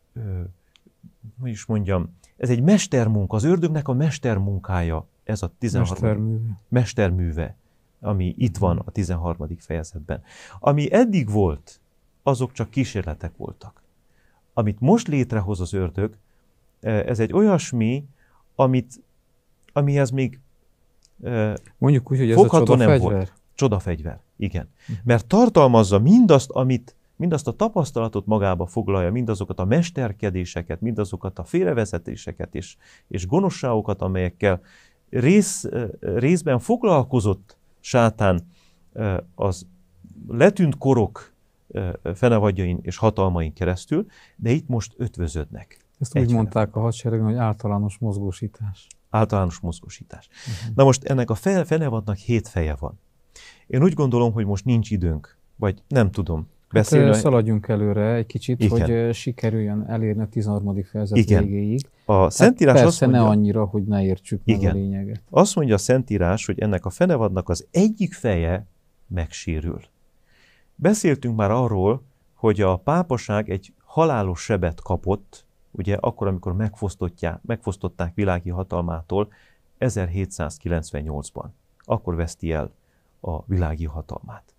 hogy is mondjam, ez egy mestermunka, az ördögnek a mestermunkája, ez a tizenharmadik mesterműve. mesterműve, ami itt van a tizenharmadik fejezetben. Ami eddig volt, azok csak kísérletek voltak. Amit most létrehoz az ördög, ez egy olyasmi, amit, amihez még mondjuk úgy, hogy ez a csodafegyver. Csodafegyver, igen. Mert tartalmazza mindazt, amit, mindazt a tapasztalatot magába foglalja, mindazokat a mesterkedéseket, mindazokat a félrevezetéseket és, és gonoszságokat, amelyekkel rész, részben foglalkozott sátán az letűnt korok fenevadjain és hatalmain keresztül, de itt most ötvöződnek. Ezt úgy mondták a hadseregen, hogy általános mozgósítás. Általános mozgósítás. Uh-huh. Na most ennek a fenevadnak hét feje van. Én úgy gondolom, hogy most nincs időnk, vagy nem tudom beszélni. Hát, szaladjunk előre egy kicsit, Igen. hogy sikerüljön elérni a tizenharmadik fejezet Igen. végéig. A Szentírás hát persze azt mondja, ne annyira, hogy ne értsük meg Igen. a lényeget. Azt mondja a Szentírás, hogy ennek a fenevadnak az egyik feje megsérül. Beszéltünk már arról, hogy a pápaság egy halálos sebet kapott ugye akkor, amikor megfosztották, megfosztották világi hatalmától ezerhétszázkilencvennyolcban. Akkor veszti el a világi hatalmát.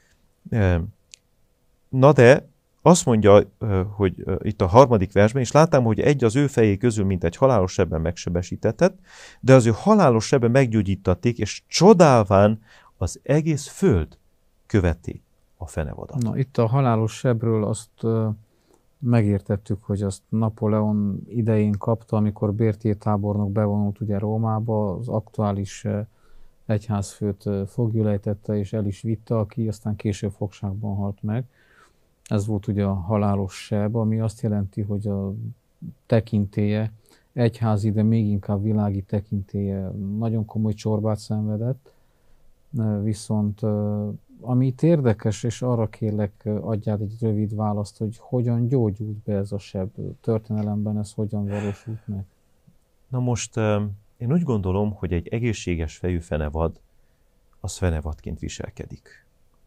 Na de azt mondja, hogy itt a harmadik versben, és láttam, hogy egy az ő fejé közül, mint egy halálos sebben megsebesítetett, de az ő halálos sebben meggyógyítatték, és csodálván az egész föld követték a fenevadat. Na, itt a halálos sebről azt uh, megértettük, hogy azt Napóleon idején kapta, amikor Berthier tábornok bevonult ugye Rómába, az aktuális uh, egyházfőt uh, foglyulejtette és el is vitte, aki aztán később fogságban halt meg. Ez volt ugye a halálos seb, ami azt jelenti, hogy a tekintélye, egyházi, de még inkább világi tekintélye nagyon komoly csorbát szenvedett, viszont ami itt érdekes, és arra kérlek, adjál egy rövid választ, hogy hogyan gyógyult be ez a seb történelemben, ez hogyan valósult meg? Na most én úgy gondolom, hogy egy egészséges fejű fenevad, az fenevadként viselkedik.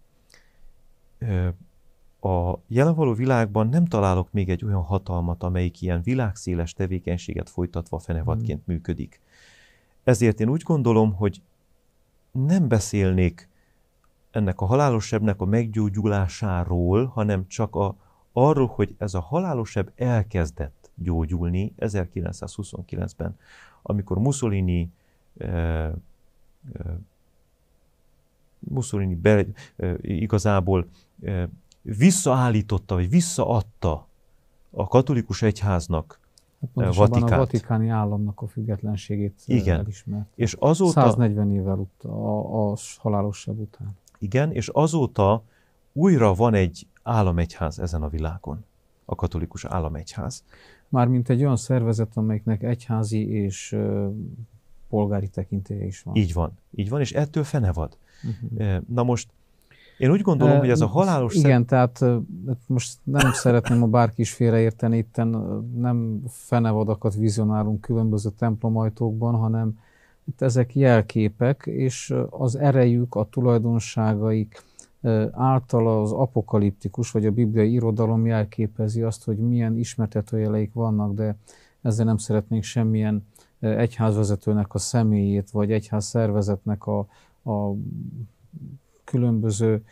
A jelenvaló világban nem találok még egy olyan hatalmat, amelyik ilyen világszéles tevékenységet folytatva fenevadként hmm. működik. Ezért én úgy gondolom, hogy nem beszélnék ennek a halálos sebnek a meggyógyulásáról, hanem csak a, arról, hogy ez a halálos seb elkezdett gyógyulni ezerkilencszázhuszonkilencben, amikor Mussolini eh, eh, Mussolini be, eh, igazából eh, visszaállította, vagy visszaadta a katolikus egyháznak hát Vatikát. A vatikáni államnak a függetlenségét igen. elismert. És azóta, száznegyven évvel ut- a, a halálos seb után. Igen, és azóta újra van egy államegyház ezen a világon, a katolikus államegyház. Mármint egy olyan szervezet, amelyiknek egyházi és uh, polgári tekintélye is van. Így van, így van, és ettől fenevad. Uh-huh. Na most én úgy gondolom, uh, hogy ez a halálos igen, szem... tehát uh, most nem szeretném a bárki is félreérteni, itten nem fenevadakat vizionálunk különböző templomajtókban, hanem itt ezek jelképek, és az erejük, a tulajdonságaik által az apokaliptikus, vagy a bibliai irodalom jelképezi azt, hogy milyen ismertetőjeleik vannak, de ezzel nem szeretnénk semmilyen egyházvezetőnek a személyét, vagy egyház szervezetnek a, a különböző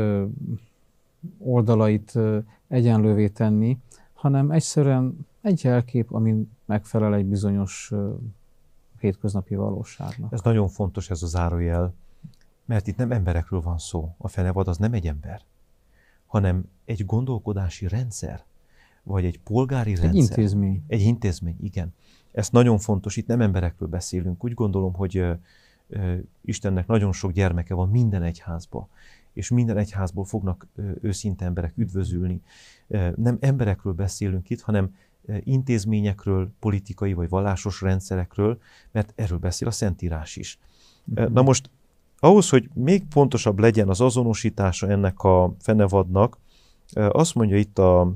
oldalait egyenlővé tenni, hanem egyszerűen egy jelkép, ami megfelel egy bizonyos hétköznapi valóságnak. Ez nagyon fontos, ez a zárójel, mert itt nem emberekről van szó. A fenevad az nem egy ember, hanem egy gondolkodási rendszer, vagy egy polgári egy rendszer. Egy intézmény. Egy intézmény, igen. Ez nagyon fontos, itt nem emberekről beszélünk. Úgy gondolom, hogy ö, ö, Istennek nagyon sok gyermeke van minden egyházba, és minden egyházból fognak ö, őszinte emberek üdvözülni. Ö, nem emberekről beszélünk itt, hanem intézményekről, politikai vagy vallásos rendszerekről, mert erről beszél a Szentírás is. Uh-huh. Na most, ahhoz, hogy még pontosabb legyen az azonosítása ennek a fenevadnak, azt mondja itt a,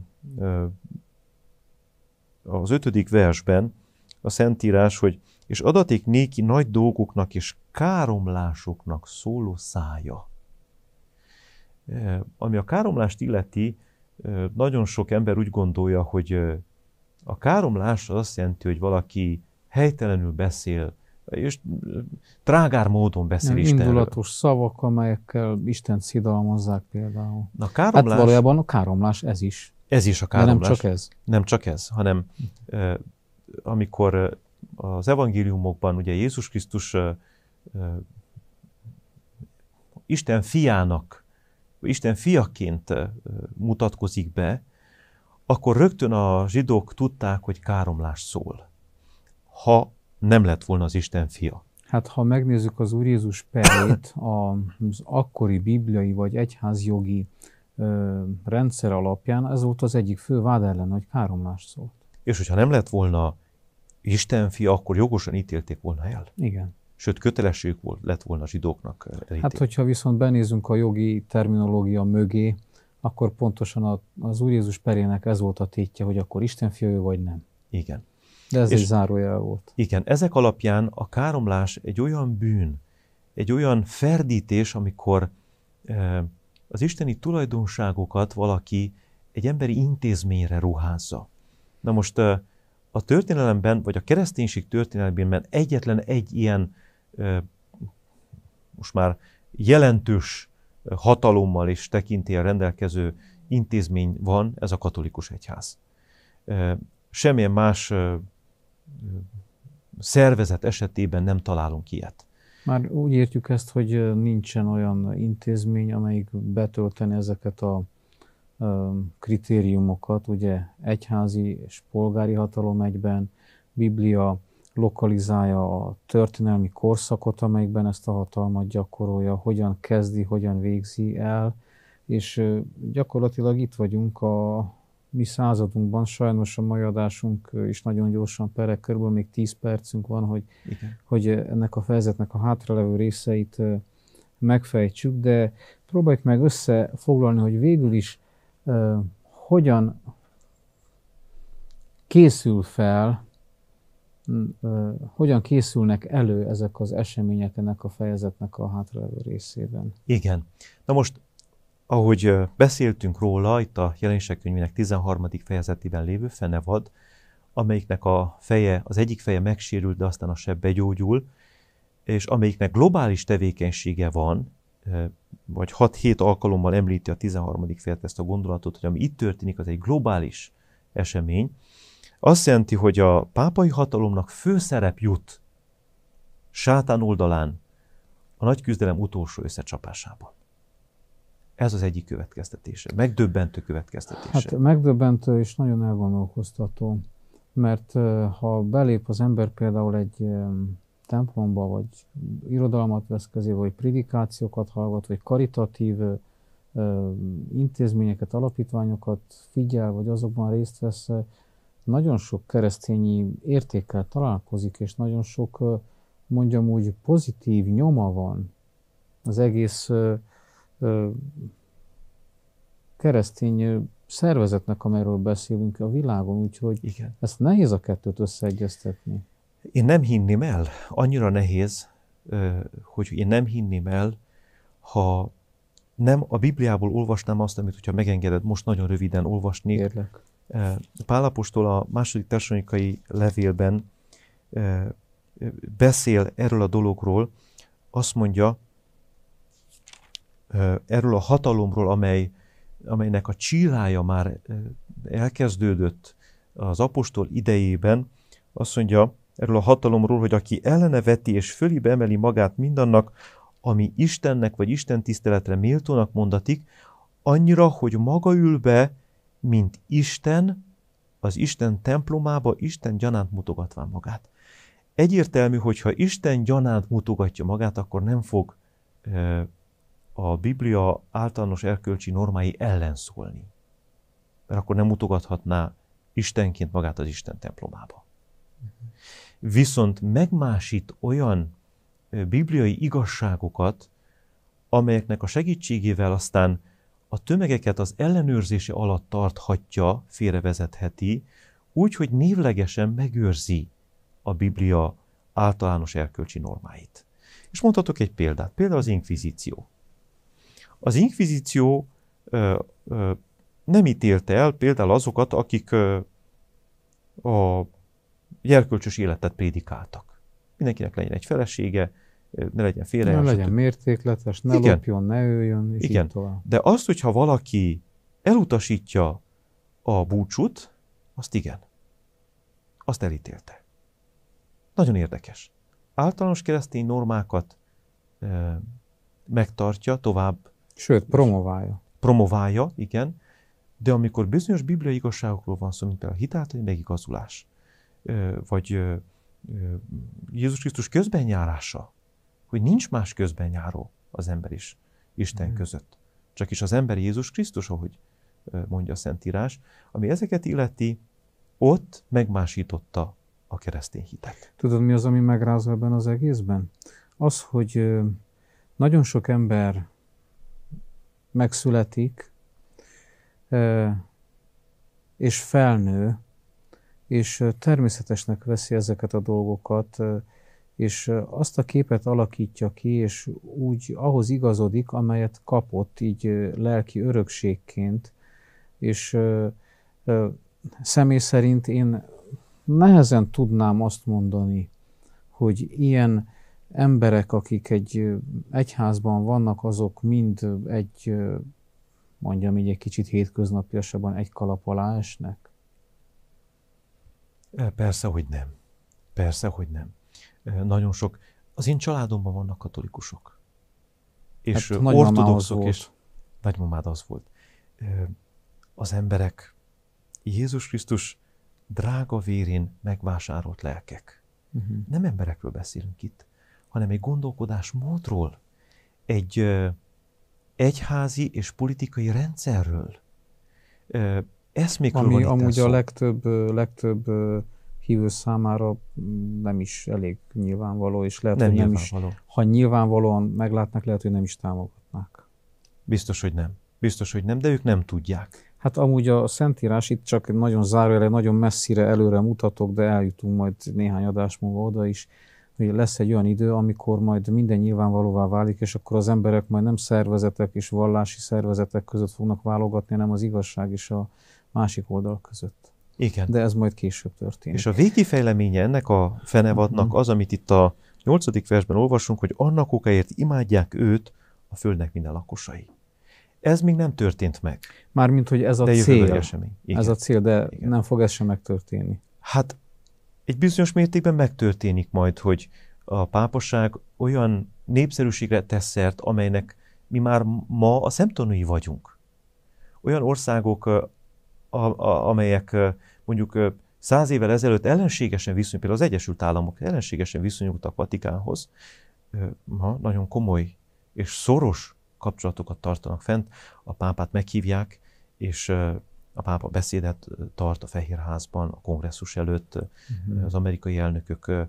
az ötödik versben a Szentírás, hogy és adaték néki nagy dolgoknak és káromlásoknak szóló szája. Ami a káromlást illeti, nagyon sok ember úgy gondolja, hogy a káromlás az azt jelenti, hogy valaki helytelenül beszél, és trágár módon beszél ja, Istenről. Indulatos szavak, amelyekkel Istent szidalmazzák például. Na, káromlás, hát valójában a káromlás ez is. Ez is a káromlás. De nem csak ez. Nem csak ez, hanem uh, amikor az evangéliumokban ugye Jézus Krisztus uh, uh, Isten fiának, Isten fiaként uh, mutatkozik be, akkor rögtön a zsidók tudták, hogy káromlás szól, ha nem lett volna az Isten fia. Hát ha megnézzük az Úr Jézus perét, az akkori bibliai vagy egyházjogi ö, rendszer alapján, ez volt az egyik fő vád ellen, hogy káromlás szólt. És hogyha nem lett volna Isten fia, akkor jogosan ítélték volna el. Igen. Sőt, kötelességük volt, lett volna a zsidóknak elítélni. Hát hogyha viszont benézünk a jogi terminológia mögé, akkor pontosan az Úr Jézus perének ez volt a tétje, hogy akkor Isten fia ő vagy nem. Igen. De ez és egy zárójel volt. Igen, ezek alapján a káromlás egy olyan bűn, egy olyan ferdítés, amikor e, az isteni tulajdonságokat valaki egy emberi intézményre ruházza. Na most e, a történelemben, vagy a kereszténység történelemben egyetlen egy ilyen most már jelentős hatalommal és tekintéllyel rendelkező intézmény van, ez a katolikus egyház. Semmilyen más szervezet esetében nem találunk ilyet. Már úgy értjük ezt, hogy nincsen olyan intézmény, amelyik betölteni ezeket a kritériumokat, ugye egyházi és polgári hatalom egyben, Biblia lokalizálja a történelmi korszakot, amelyikben ezt a hatalmat gyakorolja, hogyan kezdi, hogyan végzi el, és gyakorlatilag itt vagyunk a mi századunkban, sajnos a mai adásunk is nagyon gyorsan pereg, körülbelül még tíz percünk van, hogy, hogy ennek a fejezetnek a hátralevő részeit megfejtsük, de próbáljuk meg összefoglalni, hogy végül is uh, hogyan készül fel, uh, hogyan készülnek elő ezek az események ennek a fejezetnek a hátralevő részében. Igen. Na most, ahogy beszéltünk róla, itt a Jelenések könyvének tizenharmadik fejezetében lévő fenevad, amelyiknek a feje, az egyik feje megsérült, de aztán a seb begyógyul, és amelyiknek globális tevékenysége van, vagy hat-hét alkalommal említi a tizenharmadik fejezet ezt a gondolatot, hogy ami itt történik, az egy globális esemény, azt jelenti, hogy a pápai hatalomnak főszerep jut sátán oldalán a nagy küzdelem utolsó összecsapásában. Ez az egyik következtetése, megdöbbentő következtetése. Hát megdöbbentő és nagyon elgondolkoztató, mert ha belép az ember például egy templomba, vagy irodalmat vesz kezébe, vagy prédikációkat hallgat, vagy karitatív intézményeket, alapítványokat figyel, vagy azokban részt vesz, nagyon sok keresztényi értékkel találkozik, és nagyon sok, mondjam úgy, pozitív nyoma van az egész keresztény szervezetnek, amelyről beszélünk a világon, úgyhogy igen, ezt nehéz a kettőt összeegyeztetni. Én nem hinném el, annyira nehéz, hogy én nem hinném el, ha nem a Bibliából olvasnám azt, amit, hogyha megengeded, most nagyon röviden olvasnék. Érlek. Pál apostol a második Tesszalonikai levélben beszél erről a dologról, azt mondja, erről a hatalomról, amely, amelynek a csillája már elkezdődött az apostol idejében, azt mondja erről a hatalomról, hogy aki ellene veti és fölébe emeli magát mindannak, ami Istennek vagy Isten tiszteletre méltónak mondatik, annyira, hogy maga ül be, mint Isten, az Isten templomába, Isten gyanánt mutogatván magát. Egyértelmű, hogy ha Isten gyanánt mutogatja magát, akkor nem fog e, a Biblia általános erkölcsi normái ellen szólni. Mert akkor nem mutogathatná Istenként magát az Isten templomába. Uh-huh. Viszont megmásít olyan bibliai igazságokat, amelyeknek a segítségével aztán a tömegeket az ellenőrzése alatt tarthatja, félrevezetheti, úgy, hogy névlegesen megőrzi a Biblia általános erkölcsi normáit. És mondhatok egy példát, például az inkvizíció. Az inkvizíció ö, ö, nem ítélte el például azokat, akik ö, a erkölcsös életet prédikáltak. Mindenkinek legyen egy felesége, ne legyen félrejelző. Ne legyen mértékletes, ne igen, lopjon, ne öljön, és igen. így tovább. De azt, hogyha valaki elutasítja a búcsút, azt igen. Azt elítélte. Nagyon érdekes. Általános keresztény normákat e, megtartja, tovább. Sőt, promoválja. Promoválja, igen. De amikor bizonyos bibliai igazságokról van szó, mint például a hitáltali megigazulás, e, vagy e, Jézus Krisztus közbenjárása, hogy nincs más közbenjáró az ember is Isten mm. között. Csak is az ember Jézus Krisztus, ahogy mondja a Szentírás, ami ezeket illeti, ott megmásította a keresztény hitet. Tudod, mi az, ami megrázza ebben az egészben? Az, hogy nagyon sok ember megszületik, és felnő, és természetesnek veszi ezeket a dolgokat, és azt a képet alakítja ki, és úgy ahhoz igazodik, amelyet kapott így lelki örökségként, és személy szerint én nehezen tudnám azt mondani, hogy ilyen emberek, akik egy egyházban vannak, azok mind egy, mondjam így egy kicsit hétköznapiasabban egy kalap alá esnek. Persze, hogy nem. Persze, hogy nem. Nagyon sok. Az én családomban vannak katolikusok. És hát ortodoxok, és nagymamád az volt. Az emberek Jézus Krisztus drága vérén megvásárolt lelkek. Uh-huh. Nem emberekről beszélünk itt, hanem egy gondolkodásmódról, egy uh, egyházi és politikai rendszerről. Uh, eszmékről Ami van itt amúgy szó. a legtöbb, legtöbb hívő számára nem is elég nyilvánvaló, és lehet, nem hogy nem nyilvánvaló. is, ha nyilvánvalóan meglátnak, lehet, hogy nem is támogatnák. Biztos, hogy nem. Biztos, hogy nem, de ők nem tudják. Hát amúgy a Szentírás itt csak nagyon zárójelre, nagyon messzire előre mutatok, de eljutunk majd néhány adás múlva oda is, hogy lesz egy olyan idő, amikor majd minden nyilvánvalóvá válik, és akkor az emberek majd nem szervezetek és vallási szervezetek között fognak válogatni, hanem az igazság és a másik oldal között. Igen. De ez majd később történik. És a végi fejleménye ennek a fenevadnak uh-huh. az, amit itt a nyolcadik versben olvasunk, hogy annak okáért imádják őt a földnek minden lakosai. Ez még nem történt meg. Mármint, hogy ez a de cél. Esemény. Igen. Ez a cél, de Igen. nem fog ez sem megtörténni. Hát egy bizonyos mértékben megtörténik majd, hogy a pápaság olyan népszerűségre tesz szert, amelynek mi már ma a szemtanúi vagyunk. Olyan országok, a, a, amelyek mondjuk száz évvel ezelőtt ellenségesen viszonyultak, például az Egyesült Államok ellenségesen viszonyultak Vatikánhoz, ma nagyon komoly és szoros kapcsolatokat tartanak fent, a pápát meghívják, és a pápa beszédet tart a Fehérházban, a kongresszus előtt, uh-huh. az amerikai elnökök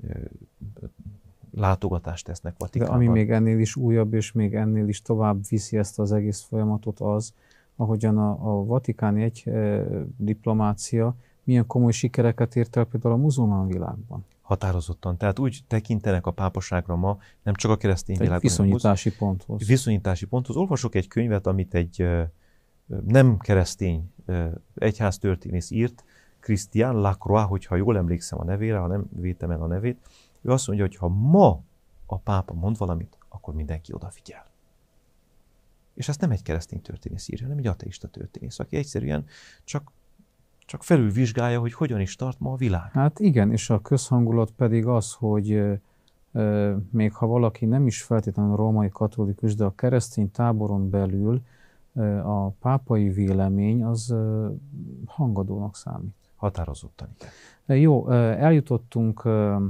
látogatást tesznek Vatikánban. De ami még ennél is újabb, és még ennél is tovább viszi ezt az egész folyamatot az, ahogyan a, a vatikáni egy e, diplomácia milyen komoly sikereket ért el például a muzulmán világban. Határozottan. Tehát úgy tekintenek a pápaságra ma, nem csak a keresztény egy világban. Viszonyítási ponthoz. Viszonyítási ponthoz. Olvasok egy könyvet, amit egy nem keresztény egyháztörténész írt, Christian Lacroix, hogyha jól emlékszem a nevére, ha nem vétem el a nevét, ő azt mondja, hogy ha ma a pápa mond valamit, akkor mindenki odafigyel. És ezt nem egy keresztény történész írja, hanem egy ateista történész, aki egyszerűen csak, csak felülvizsgálja, hogy hogyan is tart ma a világ. Hát igen, és a közhangulat pedig az, hogy e, e, még ha valaki nem is feltétlenül római katolikus, de a keresztény táboron belül e, a pápai vélemény az e, hangadónak számít. Határozottan, igen. E, jó, e, eljutottunk e,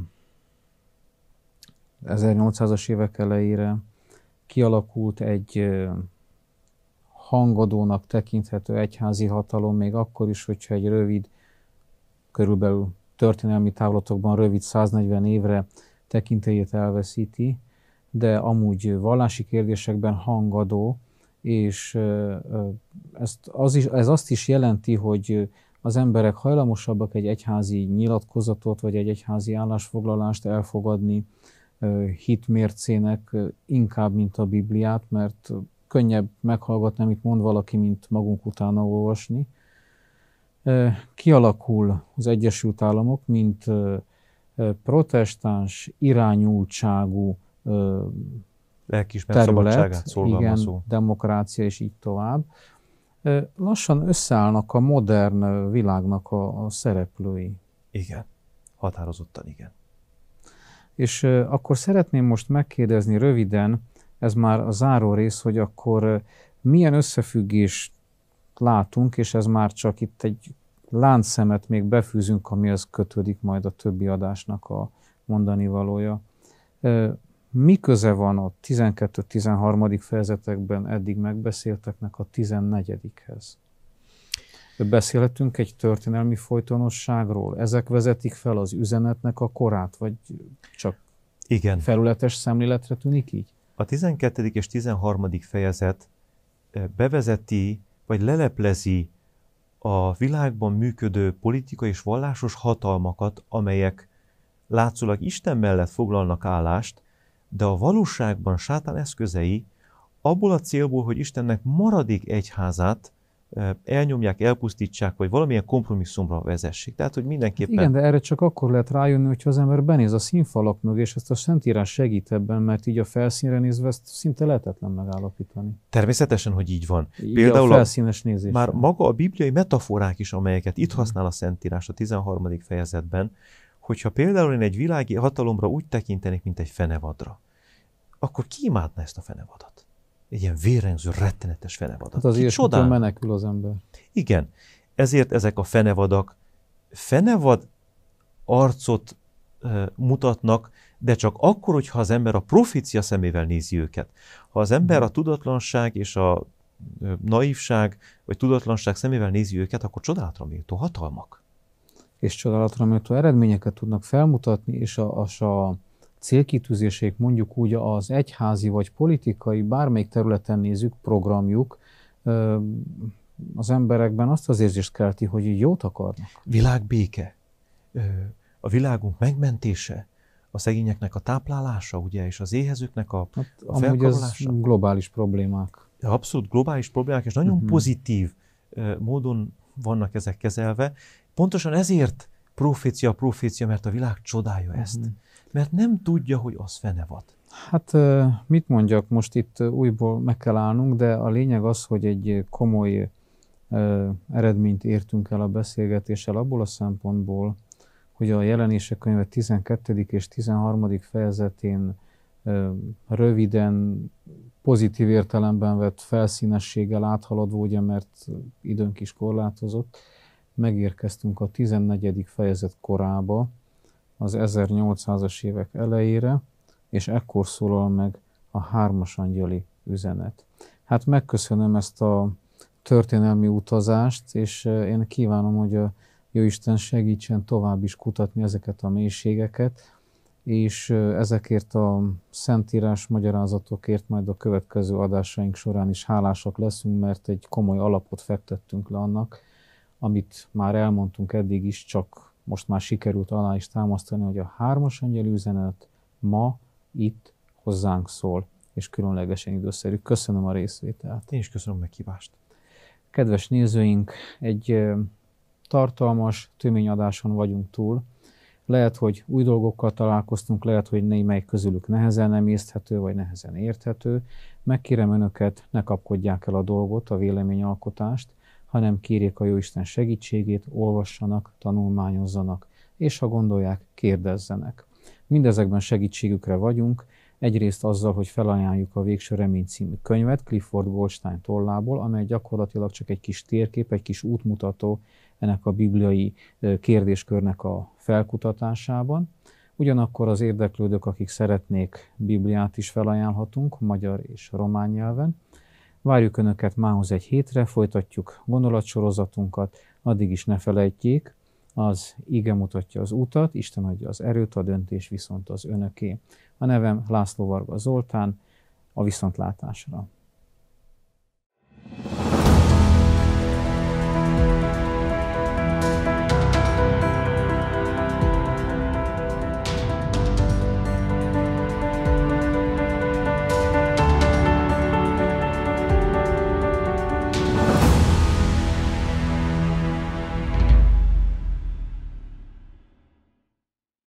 ezernyolcszázas évek elejére, kialakult egy e, hangadónak tekinthető egyházi hatalom, még akkor is, hogyha egy rövid, körülbelül történelmi távlatokban rövid száznegyven évre tekintélyét elveszíti, de amúgy vallási kérdésekben hangadó, és ezt az is, ez azt is jelenti, hogy az emberek hajlamosabbak egy egyházi nyilatkozatot, vagy egy egyházi állásfoglalást elfogadni hitmércének inkább, mint a Bibliát, mert könnyebb meghallgatni, amit mond valaki, mint magunk utána olvasni. Kialakul az Egyesült Államok, mint protestáns irányultságú lelkiismeret szabadságát szorgalmazó. Igen, demokrácia és így tovább. Lassan összeállnak a modern világnak a, a szereplői. Igen, határozottan igen. És akkor szeretném most megkérdezni röviden, ez már a záró rész, hogy akkor milyen összefüggést látunk, és ez már csak itt egy láncszemet még befűzünk, amihez kötődik majd a többi adásnak a mondani valója. Mi köze van a tizenkettő-tizenharmadik fejezetekben eddig megbeszélteknek a tizennegyedikhez? Beszélhetünk egy történelmi folytonosságról? Ezek vezetik fel az üzenetnek a korát, vagy csak igen. felületes szemléletre tűnik így? A tizenkettedik és tizenharmadik fejezet bevezeti, vagy leleplezi a világban működő politikai és vallásos hatalmakat, amelyek látszólag Isten mellett foglalnak állást, de a valóságban sátán eszközei abból a célból, hogy Istennek maradék egyházát elnyomják, elpusztítsák, vagy valamilyen kompromisszumra vezessék. Tehát, hogy mindenképpen... Igen, de erre csak akkor lehet rájönni, hogyha az ember benéz a színfalak mögé, és ezt a Szentírás segít ebben, mert így a felszínre nézve ezt szinte lehetetlen megállapítani. Természetesen, hogy így van. Így Például a felszínes nézés. Már maga a bibliai metaforák is, amelyeket itt használ a Szentírás a tizenharmadik fejezetben, hogyha például én egy világi hatalomra úgy tekintenék, mint egy fenevadra, akkor ki imádna ezt a fenevadat? Egy ilyen vérengző, rettenetes fenevadat. Hát az ilyesmitől menekül az ember. Igen. Ezért ezek a fenevadak fenevad arcot e, mutatnak, de csak akkor, hogyha az ember a profécia szemével nézi őket. Ha az ember a tudatlanság és a e, naívság, vagy tudatlanság szemével nézi őket, akkor csodálatra méltó hatalmak. És csodálatra méltó eredményeket tudnak felmutatni, és a, a, a célkitűzéseik mondjuk úgy az egyházi vagy politikai, bármelyik területen nézzük, programjuk, az emberekben azt az érzést kelti, hogy jót akarnak. Világbéke, a világunk megmentése, a szegényeknek a táplálása, ugye, és az éhezőknek a, hát, a felkarolása. Ez globális problémák. Abszolút globális problémák, és nagyon uh-huh. pozitív módon vannak ezek kezelve. Pontosan ezért profécia, profécia, mert a világ csodálja ezt. Uh-huh. Mert nem tudja, hogy az fenevad. Hát mit mondjak, most itt újból meg kell állnunk, de a lényeg az, hogy egy komoly eredményt értünk el a beszélgetéssel abból a szempontból, hogy a Jelenések könyve tizenkettedik és tizenharmadik fejezetén röviden, pozitív értelemben vett felszínességgel áthaladva, ugye, mert időnk is korlátozott, megérkeztünk a tizennegyedik fejezet korába, az ezernyolcszázas évek elejére, és ekkor szólal meg a hármas angyali üzenet. Hát megköszönöm ezt a történelmi utazást, és én kívánom, hogy a Jóisten segítsen tovább is kutatni ezeket a mélységeket, és ezekért a szentírás magyarázatokért majd a következő adásaink során is hálásak leszünk, mert egy komoly alapot fektettünk le annak, amit már elmondtunk eddig is, csak most már sikerült alá is támasztani, hogy a hármas angyali üzenet ma itt hozzánk szól, és különlegesen időszerű. Köszönöm a részvételt. Én is köszönöm a meghívást. Kedves nézőink, egy tartalmas töményadáson vagyunk túl. Lehet, hogy új dolgokkal találkoztunk, lehet, hogy némelyik közülük nehezen emészthető, vagy nehezen érthető. Megkérem önöket, ne kapkodják el a dolgot, a véleményalkotást, hanem kérjék a Jóisten segítségét, olvassanak, tanulmányozzanak, és ha gondolják, kérdezzenek. Mindezekben segítségükre vagyunk, egyrészt azzal, hogy felajánljuk a Végső Remény című könyvet Clifford Goldstein tollából, amely gyakorlatilag csak egy kis térkép, egy kis útmutató ennek a bibliai kérdéskörnek a felkutatásában. Ugyanakkor az érdeklődők, akik szeretnék Bibliát is felajánlhatunk, magyar és román nyelven. Várjuk Önöket mához egy hétre, folytatjuk gondolatsorozatunkat, addig is ne felejtjék, az ige mutatja az utat, Isten adja az erőt, a döntés viszont az Önöké. A nevem László Varga Zoltán, a viszontlátásra.